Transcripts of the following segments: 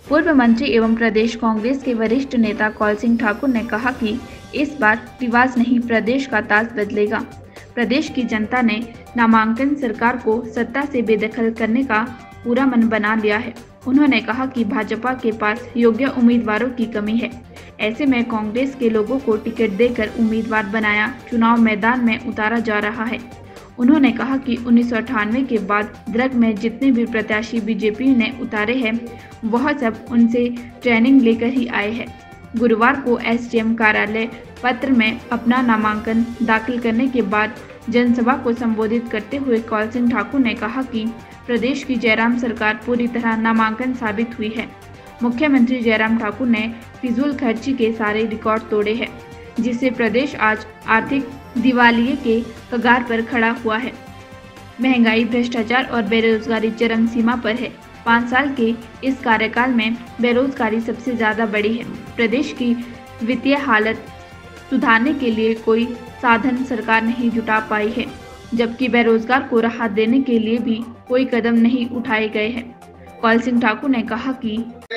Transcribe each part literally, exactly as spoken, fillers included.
पूर्व मंत्री एवं प्रदेश कांग्रेस के वरिष्ठ नेता कौल सिंह ठाकुर ने कहा कि इस बार रिवाज नहीं, प्रदेश का ताज बदलेगा। प्रदेश की जनता ने नामांकन सरकार को सत्ता से बेदखल करने का पूरा मन बना लिया है। उन्होंने कहा कि भाजपा के पास योग्य उम्मीदवारों की कमी है, ऐसे में कांग्रेस के लोगों को टिकट देकर उम्मीदवार बनाया चुनाव मैदान में उतारा जा रहा है। उन्होंने कहा कि उन्नीस सौ अट्ठानवे के बाद दर्ग में जितने भी प्रत्याशी बीजेपी ने उतारे हैं वह सब उनसे ट्रेनिंग लेकर ही आए हैं। गुरुवार को एसडीएम कार्यालय पत्र में अपना नामांकन दाखिल करने के बाद जनसभा को संबोधित करते हुए कौल सिंह ठाकुर ने कहा कि प्रदेश की जयराम सरकार पूरी तरह नामांकन साबित हुई है। मुख्यमंत्री जयराम ठाकुर ने फिजूल खर्ची के सारे रिकॉर्ड तोड़े हैं, जिससे प्रदेश आज आर्थिक दिवालिये के कगार पर खड़ा हुआ है। महंगाई, भ्रष्टाचार और बेरोजगारी चरम सीमा पर है। पाँच साल के इस कार्यकाल में बेरोजगारी सबसे ज्यादा बढ़ी है। प्रदेश की वित्तीय हालत सुधारने के लिए कोई साधन सरकार नहीं जुटा पाई है, जबकि बेरोजगार को राहत देने के लिए भी कोई कदम नहीं उठाए गए हैं। कौल सिंह ठाकुर ने कहा कि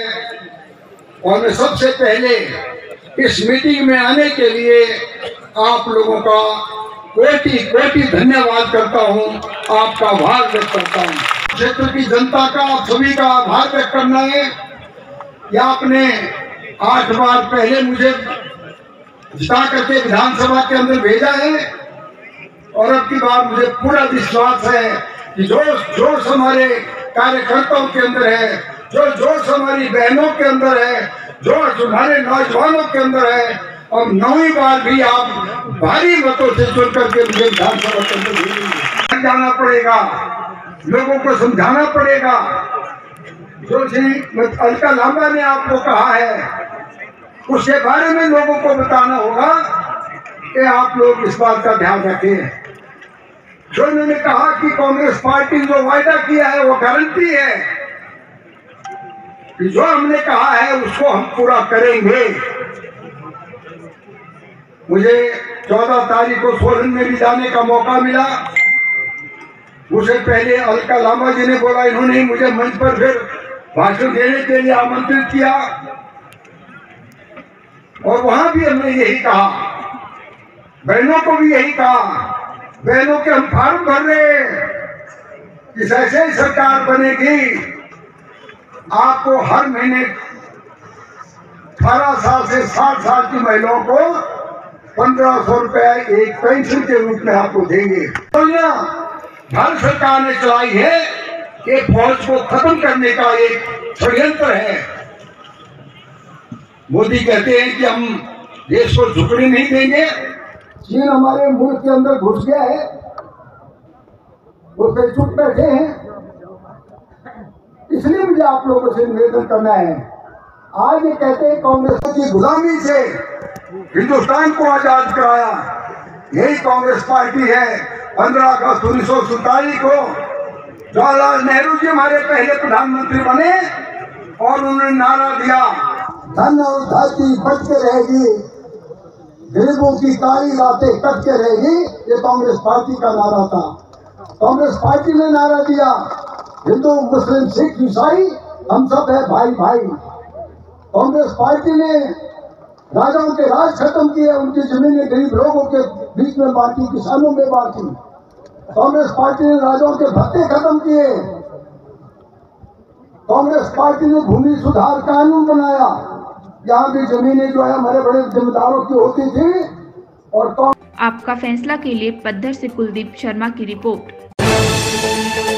और मैं सबसे पहले इस मीटिंग में आने के लिए आप लोगों का कोटि कोटि धन्यवाद करता हूं, आपका आभार व्यक्त करता हूं। क्षेत्र की जनता का, आप सभी का आभार व्यक्त करना है। या आपने आठ बार पहले मुझे जिता करके विधानसभा के अंदर भेजा है और अब की बार मुझे पूरा विश्वास है कि जो जोश हमारे कार्यकर्ताओं के अंदर है, जो जोश हमारी बहनों के अंदर है, जो हमारे नौजवानों के अंदर है, और नौवीं बार भी आप भारी मतों से चुन करके मुझे विधानसभा के अंदर भेजेंगे। जाना पड़ेगा, लोगों को समझाना पड़ेगा। जो श्री अलका लांबा ने आपको कहा है उसके बारे में लोगों को बताना होगा कि आप लोग इस बात का ध्यान रखें। जो उन्होंने कहा कि कांग्रेस पार्टी ने जो वायदा किया है वो गारंटी है कि जो हमने कहा है उसको हम पूरा करेंगे। मुझे चौदह तारीख को सोलन में भी जाने का मौका मिला। उससे पहले अलका लांबा जी ने बोला, इन्होंने मुझे मंच पर फिर भाषण देने के लिए आमंत्रित किया और वहां भी हमने यही कहा, बहनों को भी यही कहा, बहनों के हम फार्म भर रहे कि ऐसे ही सरकार बनेगी आपको हर महीने अठारह साल से साठ साल की महिलाओं को पंद्रह सौ रुपए एक पेंशन के रूप में आपको देंगे। भारत सरकार ने चलाई है कि फौज को खत्म करने का एक षड्यंत्र है। मोदी कहते हैं कि हम देश को झुकने नहीं देंगे। चीन हमारे मुल्क के अंदर घुस गया है, वो कई चुप बैठे हैं। इसलिए मुझे आप लोगों से निवेदन करना है, आज ये कहते हैं कांग्रेस की गुलामी से हिंदुस्तान को आजाद कराया, यही कांग्रेस पार्टी है। पंद्रह अगस्त उन्नीस सौ सैतालीस को जवाहरलाल नेहरू जी हमारे पहले प्रधानमंत्री बने और उन्होंने नारा दिया, धन और धरती बच के रहेगी, गरीबों की काली रातें कट के रहेगी। ये कांग्रेस पार्टी का नारा था। कांग्रेस पार्टी ने नारा दिया, हिंदू मुस्लिम सिख ईसाई हम सब है भाई भाई। कांग्रेस पार्टी ने राजाओं के राज खत्म किए, उनकी जमीनें गरीब लोगों के बीच में बांटी, किसानों में बांटी। कांग्रेस पार्टी ने राजाओं के भत्ते खत्म किए। कांग्रेस पार्टी ने भूमि सुधार कानून बनाया, यहाँ भी जमीनें जो है हमारे बड़े जमींदारों की होती थी। और आपका फैसला के लिए पद्धर से कुलदीप शर्मा की रिपोर्ट।